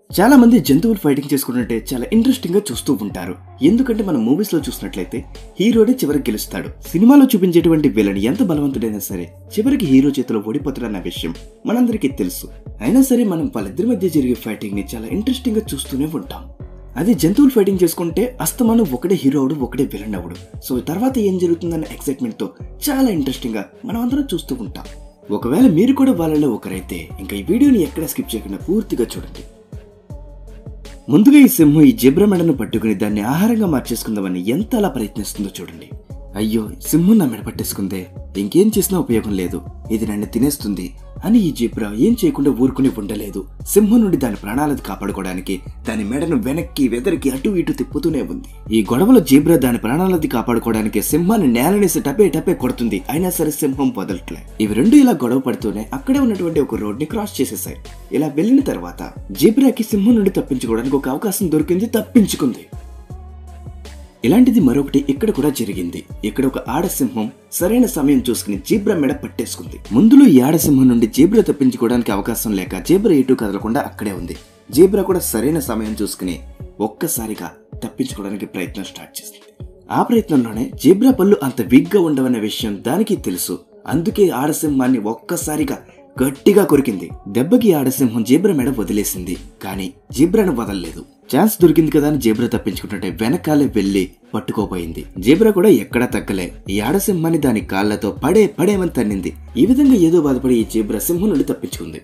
చాలా మంది జంతువులు ఫైటింగ్ చేసుకుంటుంటే చాలా ఇంట్రెస్టింగ్ గా చూస్తూ ఉంటారు. ఎందుకంటే మనం మూవీస్ లో చూసినట్లయితే హీరోనే చివరికి గెలుస్తాడు. సినిమాలో చూపించేటువంటి విలన్ ఎంత బలవంతుడైనా సరే చివరికి హీరో చేతిలో ఓడిపోతాడన్న విషయం మనందరికీ తెలుసు. అయినా సరే మనం వాళ్ళిద్దరి మధ్య జరిగే ఫైటింగ్ ని చాలా ఇంట్రెస్టింగ్ గా చూస్తూనే ఉంటాం. అది జంతువులు ఫైటింగ్ చేసుకుంటే అస్తమానం ఒకటే హీరో అవడు, ఒకటే విలన్ అవడు. సో తర్వాత ఏం జరుగుతుందన్న ఎక్సైట్మెంట్ తో చాలా ఇంట్రెస్టింగ్ గా మనం అందరం చూస్తూ ఉంటాం. ఒకవేళ మీరు కూడా వాళ్ళలో ఒకరైతే ఇంకా ఈ వీడియోని ఎక్కడ స్కిప్ చేయకుండా పూర్తిగా చూడండి. ముందుగా ఈ సింహం ఈ జిబ్రా మెడను పట్టుకుని దాన్ని ఆహారంగా మార్చేసుకుందామని ఎంత అలా ప్రయత్నిస్తుందో చూడండి. అయ్యో, సింహం నా మెడ పట్టేసుకుందే, ఇంకేం చేసినా ఉపయోగం లేదు, ఇది నన్ను తినేస్తుంది అని ఈ జిబ్రా ఏం చేయకుండా ఊరుకుని ఉండలేదు. సింహం నుండి దాని ప్రాణాలను కాపాడుకోవడానికి దాని మెడను వెనక్కి వెదరికి అటు ఇటు తిప్పుతూనే ఉంది. ఈ గొడవలో జిబ్రా దాని ప్రాణాలది కాపాడుకోవడానికి సింహాన్ని నేలనేసి టపే కొడుతుంది. అయినా సరే సింహం వదలట్లే. ఇవి రెండు ఇలా గొడవ పడుతూనే అక్కడే ఉన్నటువంటి ఒక రోడ్ ని క్రాస్ చేసేసాయి. ఇలా వెళ్ళిన తర్వాత జిబ్రాకి సింహం నుండి తప్పించుకోవడానికి ఒక అవకాశం దొరికింది, తప్పించుకుంది. ఇలాంటిది మరొకటి ఇక్కడ కూడా జరిగింది. ఇక్కడ ఒక ఆడసింహం సరైన సమయం చూసుకుని జీబ్రా మెడ పట్టేసుకుంది. ముందులో ఈ ఆడసింహం నుండి జీబ్రా తప్పించుకోవడానికి అవకాశం లేక జీబ్రా ఎటు కదలకుండా అక్కడే ఉంది. జీబ్రా కూడా సరైన సమయం చూసుకుని ఒక్కసారిగా తప్పించుకోవడానికి ప్రయత్నం స్టార్ట్ చేసింది. ఆ ప్రయత్నంలోనే జీబ్రా పళ్ళు అంత వీక్ గా ఉండవన్న విషయం దానికి తెలుసు. అందుకే ఆడసింహాన్ని ఒక్కసారిగా గట్టిగా కొరికింది. దెబ్బకి ఆడసింహం జీబ్రా మెడ వదిలేసింది, కానీ జీబ్రాను వదలలేదు. ఛాన్స్ దొరికింది కదా అని జీబ్రా తప్పించుకుంటుంటే వెనకాలే వెళ్లి పట్టుకోపోయింది. జీబ్రా కూడా ఎక్కడా తగ్గలే. ఈ ఆడసింహాన్ని దాని కాళ్లతో పడేమని తన్నింది. ఈ విధంగా ఏదో బాధపడి ఈ జీబ్రా సింహం నుండి తప్పించుకుంది.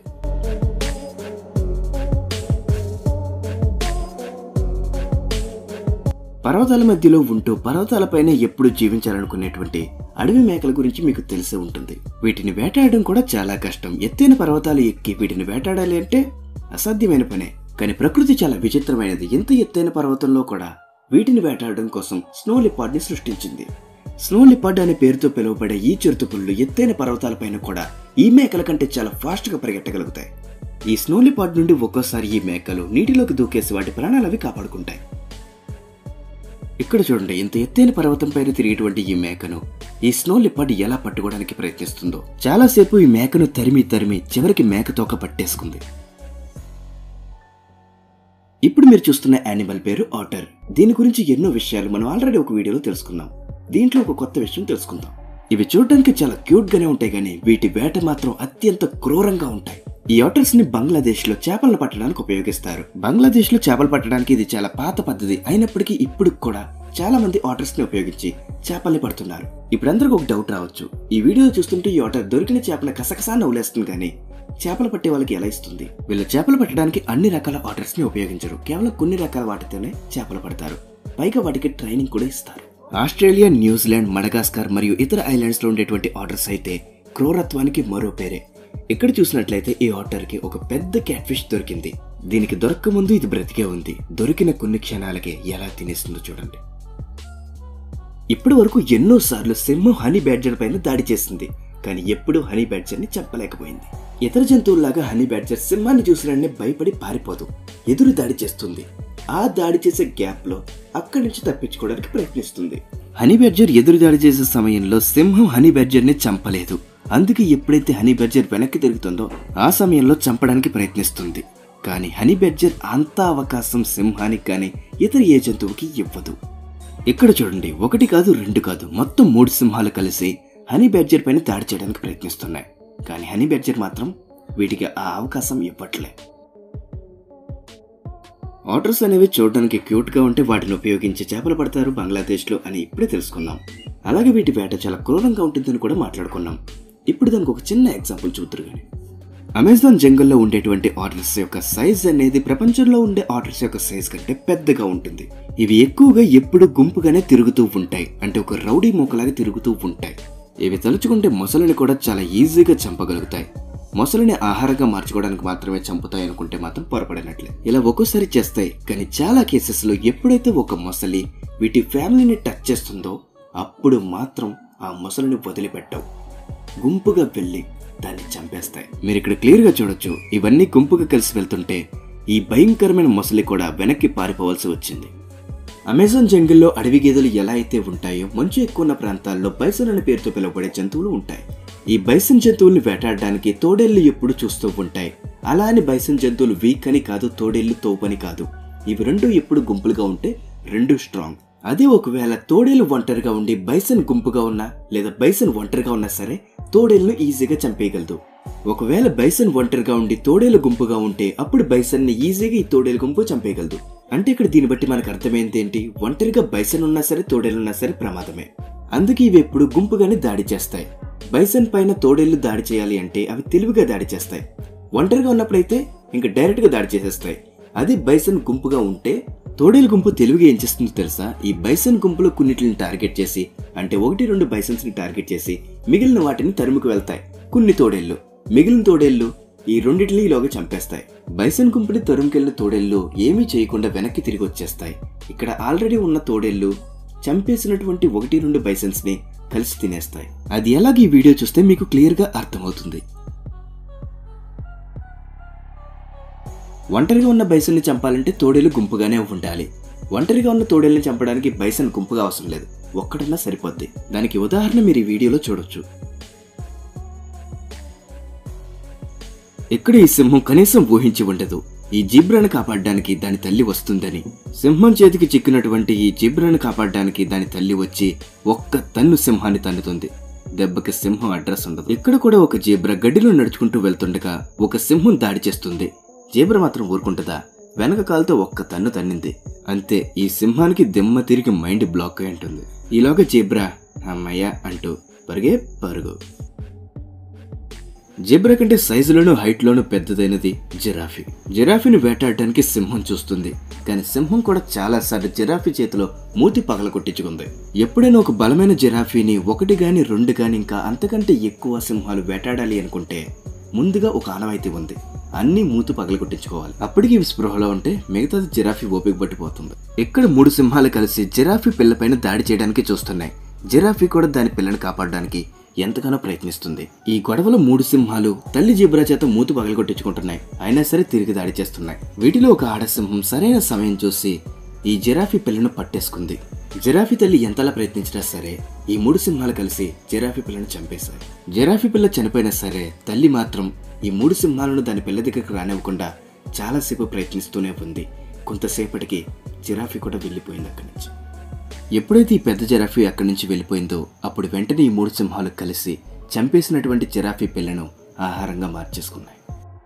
పర్వతాల మధ్యలో ఉంటూ పర్వతాలపైన ఎప్పుడు జీవించాలనుకునేటువంటి అడవి మేకల గురించి మీకు తెలిసే ఉంటుంది. వీటిని వేటాడడం కూడా చాలా కష్టం. ఎత్తైన పర్వతాలు ఎక్కి వీటిని వేటాడాలి అంటే అసాధ్యమైన పనే. కానీ ప్రకృతి చాలా విచిత్రమైనది. ఎంత ఎత్తైన పర్వతంలో కూడా వీటిని వేటాడడం కోసం స్నో లిపార్డ్ ని సృష్టించింది. స్నో లిపార్డ్ అనే పేరుతో పిలువబడే ఈ చిరుతపుళ్ళు ఎత్తైన పర్వతాలపైన కూడా ఈ మేకల కంటే చాలా ఫాస్ట్ గా పరిగెట్టగలుగుతాయి. ఈ స్నో లిపార్డ్ నుండి ఒక్కోసారి ఈ మేకలు నీటిలోకి దూకేసి వాటి ప్రాణాలవి కాపాడుకుంటాయి. ఇక్కడ చూడండి, ఇంత ఎత్తైన పర్వతం పైన తిరిగేటువంటి ఈ మేకను ఈ స్నో లిపార్డ్ ఎలా పట్టుకోవడానికి ప్రయత్నిస్తుందో. చాలాసేపు ఈ మేకను తరిమి చివరికి మేక తోక పట్టేసుకుంది. ఇప్పుడు మీరు చూస్తున్న యానిమల్ పేరు ఆటర్. దీని గురించి ఎన్నో విషయాలు మనం ఆల్రెడీ ఒక వీడియోలో తెలుసుకున్నాం. దీంట్లో ఒక కొత్త విషయం తెలుసుకుందాం. ఇవి చూడడానికి చాలా క్యూట్ గానే ఉంటాయి, కానీ వీటి వేట మాత్రం అత్యంత క్రూరంగా ఉంటాయి. ఈ ఆటర్స్ ని బంగ్లాదేశ్ లో చేపలను పట్టడానికి ఉపయోగిస్తారు. బంగ్లాదేశ్ లో చేపలు పట్టడానికి ఇది చాలా పాత పద్ధతి అయినప్పటికీ ఇప్పుడు కూడా చాలా మంది ఆటర్స్ ని ఉపయోగించి చేపల్ని పడుతున్నారు. ఇప్పుడు అందరికి ఒక డౌట్ రావచ్చు, ఈ వీడియో చూస్తుంటే ఈ ఆటర్ దొరికిన చేపల కసకసా నవ్వులేస్తుంది, కానీ చేపలు పట్టే వాళ్ళకి ఎలా ఇస్తుంది? వీళ్ళు చేపలు పట్టడానికి అన్ని రకాల ఆటర్స్ ని ఉపయోగించరు. కేవలం కొన్ని రకాల వాటితోనే చేపలు పడతారు. పైగా వాటికి ట్రైనింగ్ కూడా ఇస్తారు. ఆస్ట్రేలియా, న్యూజిలాండ్, మడగాస్కర్ మరియు ఇతర ఐలాండ్స్ లో ఉండేటువంటి ఆటర్స్ అయితే క్రూరత్వానికి మరో పేరే. ఇక్కడ చూసినట్లయితే ఈ ఆటర్ కి ఒక పెద్ద క్యాట్ ఫిష్ దొరికింది. దీనికి దొరక్క ముందు ఇది బ్రతికే ఉంది. దొరికిన కొన్ని క్షణాలకే ఎలా తినేస్తుందో చూడండి. ఇప్పటి వరకు ఎన్నో సార్లు సింహం హనీ బ్యాడ్జర్ పైన దాడి చేసింది, కానీ ఎప్పుడూ హనీ బ్యాడ్జర్ ని చంపలేకపోయింది. ఇతర జంతువుల్లాగా హనీ బ్యాడ్జర్ సింహాన్ని చూసిననే భయపడి పారిపోదు, ఎదురు దాడి చేస్తుంది. ఆ దాడి చేసే గ్యాప్ లో అక్కడి నుంచి తప్పించుకోవడానికి ప్రయత్నిస్తుంది. హనీ బ్యాడ్జర్ ఎదురు దాడి చేసే సమయంలో సింహం హనీ బ్యాడ్జర్ ని చంపలేదు. అందుకే ఎప్పుడైతే హనీ బ్యాడ్జర్ వెనక్కి తిరుగుతుందో ఆ సమయంలో చంపడానికి ప్రయత్నిస్తుంది. కానీ హనీ బ్యాడ్జర్ అంత అవకాశం సింహానికి కానీ ఇతర ఏ జంతువుకి ఇవ్వదు. ఇక్కడ చూడండి, ఒకటి కాదు రెండు కాదు, మొత్తం 3 సింహాలు కలిసి హనీ బ్యాడ్జర్ పైన దాడి చేయడానికి ప్రయత్నిస్తున్నాయి. కానీ హనీ బ్యాడ్జర్ మాత్రం వీటికి ఆ అవకాశం ఇవ్వట్లే. ఆటర్స్ అనేవి చూడడానికి క్యూట్ గా ఉంటే వాటిని ఉపయోగించి చేపలు పడతారు బంగ్లాదేశ్ లో అని ఇప్పుడే తెలుసుకున్నాం. అలాగే వీటి వేట చాలా క్రూరంగా ఉంటుందని కూడా మాట్లాడుకున్నాం. ఇప్పుడు దానికి ఒక చిన్న ఎగ్జాంపుల్ చూద్దరు గాని. అమెజాన్ జంగల్లో ఉండేటువంటి ఆటర్స్ యొక్క సైజ్ అనేది ప్రపంచంలో ఉండే ఆటర్స్ యొక్క సైజ్ కంటే పెద్దగా ఉంటుంది. ఇవి ఎక్కువగా ఎప్పుడు గుంపుగానే తిరుగుతూ ఉంటాయి, అంటే ఒక రౌడీ మూకలాగా తిరుగుతూ ఉంటాయి. ఇవి తలుచుకుంటే మొసలిని కూడా చాలా ఈజీగా చంపగలుగుతాయి. మొసలిని ఆహారంగా మార్చుకోవడానికి మాత్రమే చంపుతాయి అనుకుంటే మాత్రం పొరపడినట్లే. ఇలా ఒక్కోసారి చేస్తాయి, కానీ చాలా కేసెస్ లో ఎప్పుడైతే ఒక మొసలి వీటి ఫ్యామిలీని టచ్ చేస్తుందో అప్పుడు మాత్రం ఆ మొసలిని వదిలిపెట్టవు. గుంపుగా వెళ్లి దాన్ని చంపేస్తాయి. మీరు ఇక్కడ క్లియర్ గా చూడొచ్చు, ఇవన్నీ గుంపుగా కలిసి వెళ్తుంటే ఈ భయంకరమైన మొసలి కూడా వెనక్కి పారిపోవాల్సి వచ్చింది. అమెజాన్ జంగిల్లో అడవి గేదెలు ఎలా అయితే ఉంటాయో మంచు ఎక్కువ ఉన్న ప్రాంతాల్లో బైసన్ అనే పేరుతో పిలువబడే జంతువులు ఉంటాయి. ఈ బైసన్ జంతువుల్ని వేటాడడానికి తోడేళ్లు ఎప్పుడు చూస్తూ ఉంటాయి. అలా అని బైసన్ జంతువులు వీక్ అని కాదు, తోడేళ్లు తోపని కాదు. ఇవి రెండు ఎప్పుడు గుంపులుగా ఉంటే రెండు స్ట్రాంగ్. అదే ఒకవేళ తోడేళ్లు ఒంటరిగా ఉండి బైసన్ గుంపుగా ఉన్నా లేదా బైసన్ ఒంటరిగా ఉన్నా సరే తోడేళ్లను ఈజీగా చంపేయగలదు. ఒకవేళ బైసన్ ఒంటరిగా ఉండి తోడేళ్లు గుంపుగా ఉంటే అప్పుడు బైసన్ ని ఈజీగా ఈ తోడేళ్ల గుంపు చంపేయగలదు. అంటే ఇక్కడ దీన్ని బట్టి మనకు అర్థమైంది ఏంటి, ఒంటరిగా బైసన్ ఉన్నా సరే తోడేళ్లున్నా సరే ప్రమాదమే. అందుకే ఇవి ఎప్పుడు గుంపుగానే దాడి చేస్తాయి. బైసన్ పైన తోడేళ్లు దాడి చేయాలి అంటే అవి తెలివిగా దాడి చేస్తాయి. ఒంటరిగా ఉన్నప్పుడైతే ఇంకా డైరెక్ట్ గా దాడి చేసేస్తాయి. అది బైసన్ గుంపుగా ఉంటే తోడేళ్ల గుంపు తెలివిగా ఏం చేస్తుందో తెలుసా, ఈ బైసన్ గుంపులో కొన్నిటిని టార్గెట్ చేసి, అంటే 1-2 బైసన్స్ ని టార్గెట్ చేసి మిగిలిన వాటిని తరుముకు వెళ్తాయి కొన్ని తోడేళ్లు. మిగిలిన తోడేళ్లు ఈ రెండింటిని ఈలోగా చంపేస్తాయి. బైసన్ గుంపుని తరుముకెళ్లిన తోడేళ్లు ఏమీ చేయకుండా వెనక్కి తిరిగి వచ్చేస్తాయి. ఇక్కడ ఆల్రెడీ ఉన్న తోడేళ్లు చంపేసినటువంటి 1-2 బైసన్స్ ని కలిసి తినేస్తాయి. అది ఎలాగ ఈ వీడియో చూస్తే మీకు క్లియర్ గా అర్థమవుతుంది. ఒంటరిగా ఉన్న బైసన్ ని చంపాలంటే తోడేళ్లు గుంపుగానే ఉండాలి. ఒంటరిగా ఉన్న తోడేళ్లను చంపడానికి బైసన్ గుంపుగా అవసరం లేదు, ఒక్కడన్నా సరిపోద్ది. దానికి ఉదాహరణ మీరు ఈ వీడియోలో చూడొచ్చు. ఇక్కడ ఈ సింహం కనీసం ఊహించి ఉండదు ఈ జీబ్రాను కాపాడడానికి దాని తల్లి వస్తుందని. సింహం చేతికి చిక్కినటువంటి ఈ జీబ్రాను కాపాడడానికి దాని తల్లి వచ్చి ఒక్క తన్ను సింహాన్ని తన్నుతుంది. దెబ్బకి సింహం అడ్రస్ ఉండదు. ఇక్కడ కూడా ఒక జీబ్రా గడ్డిలో నడుచుకుంటూ వెళ్తుండగా ఒక సింహం దాడి చేస్తుంది. జీబ్రా మాత్రం ఊరుకుంటుందా? వెనక కాలుతో ఒక్క తన్ను తన్నింది. అంతే, ఈ సింహానికి దిమ్మ తిరిగి మైండ్ బ్లాక్ అయి ఉంటుంది. ఈలోగా జీబ్రా అమ్మయ్య అంటూ పరిగే పరుగు. జీబ్రా కంటే సైజులోనూ హైట్ లోనూ పెద్దదైనది జిరాఫీ. జిరాఫీని వేటాడడానికి సింహం చూస్తుంది. కానీ సింహం కూడా చాలా సార్లు జిరాఫీ చేతిలో మూతి పగల కొట్టించుకుంది. ఎప్పుడైనా ఒక బలమైన జిరాఫీని 1 గాని 2 గాని ఇంకా అంతకంటే ఎక్కువ సింహాలు వేటాడాలి అనుకుంటే ముందుగా ఒక ఆనవాయితీ ఉంది, అన్ని మూతి పగల కొట్టించుకోవాలి. అప్పటికి ఇవి స్పృహలో ఉంటే మిగతాది జిరాఫీ ఓపిక పట్టిపోతుంది. ఇక్కడ 3 సింహాలు కలిసి జిరాఫీ పిల్లపైన దాడి చేయడానికి చూస్తున్నాయి. జిరాఫీ కూడా దాని పిల్లని కాపాడడానికి ఎంతగానో ప్రయత్నిస్తుంది. ఈ గొడవలో 3 సింహాలు తల్లి జీబ్రా చేత మూతి పగల కొట్టించుకుంటున్నాయి. అయినా సరే తిరిగి దాడి చేస్తున్నాయి. వీటిలో ఒక ఆడసింహం సరైన సమయం చూసి ఈ జిరాఫీ పిల్లను పట్టేసుకుంది. జిరాఫీ తల్లి ఎంతలా ప్రయత్నించినా సరే ఈ 3 సింహాలు కలిసి జిరాఫీ పిల్లను చంపేశాయి. జిరాఫీ పిల్ల చనిపోయినా సరే తల్లి మాత్రం ఈ 3 సింహాలను దాని పిల్ల దగ్గరికి రానివ్వకుండా చాలాసేపు ప్రయత్నిస్తూనే ఉంది. కొంతసేపటికి జిరాఫీ కూడా వెళ్ళిపోయింది అక్కడి నుంచి. ఎప్పుడైతే ఈ పెద్ద జిరాఫీ అక్కడి నుంచి వెళ్ళిపోయిందో అప్పుడు వెంటనే ఈ 3 సింహాలు కలిసి చంపేసినటువంటి జిరాఫీ పిల్లను ఆహారంగా మార్చేసుకున్నాయి.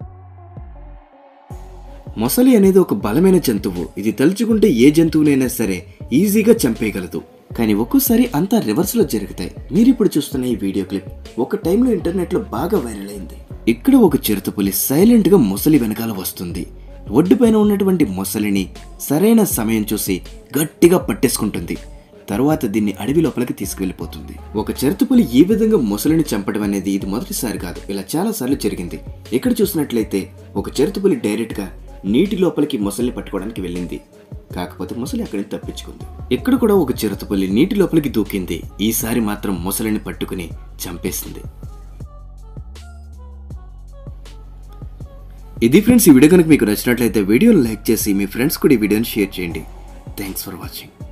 మొసలి అనేది ఒక బలమైన జంతువు. ఇది తలుచుకుంటే ఏ జంతువునైనా సరే ఈజీగా చంపేయగలదు. కానీ ఒక్కోసారి అంతా రివర్స్ లో జరుగుతాయి. మీరిప్పుడు చూస్తున్న ఈ వీడియో క్లిప్ ఒక టైంలో ఇంటర్నెట్ లో బాగా వైరల్ అయింది. ఇక్కడ ఒక చిరుతపులి సైలెంట్ గా మొసలి వెనకాల వస్తుంది. ఒడ్డుపైన ఉన్నటువంటి మొసలిని సరైన సమయం చూసి గట్టిగా పట్టేసుకుంటుంది. తరువాత దీన్ని అడవి లోపలికి తీసుకువెళ్ళిపోతుంది. ఒక చిరుతపులి ఈ విధంగా మొసలిని చంపడం అనేది ఇది మొదటిసారి కాదు, ఇలా చాలా సార్లు జరిగింది. ఇక్కడ చూసినట్లయితే ఒక చిరుతపులి డైరెక్ట్ గా నీటి లోపలికి మొసలిని పట్టుకోవడానికి వెళ్ళింది. కాకపోతే మొసలి అక్కడి నుంచి తప్పించుకుంది. ఇక్కడ కూడా ఒక చిరుతపులి నీటి లోపలికి దూకింది. ఈసారి మాత్రం మొసలిని పట్టుకుని చంపేసింది. ఇది ఫ్రెండ్స్, ఈ వీడియో కనుక మీకు నచ్చినట్లయితే వీడియోని లైక్ చేసి మీ ఫ్రెండ్స్ కూడా ఈ వీడియోని షేర్ చేయండి. Thanks for watching.